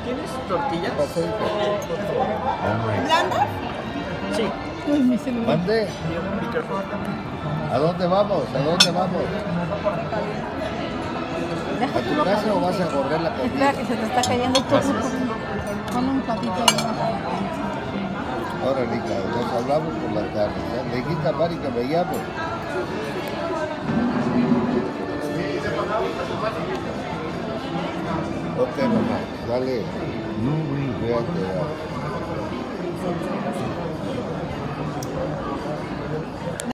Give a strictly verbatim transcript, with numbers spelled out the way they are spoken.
¿Tienes tortillas? ¿Blandas? Sí. Uy, mi celular. ¿Mande? ¿A dónde vamos? ¿A dónde vamos? ¿A tu casa o vas a correr la comida? Espera que se te está cayendo todo. Pon un platito ahí. Ahora, Rita, nos hablamos por la tarde. ¿Ya? Le dijiste a Mari que me llamo. Ok, mamá, dale. No, güey. Cuídate, ya.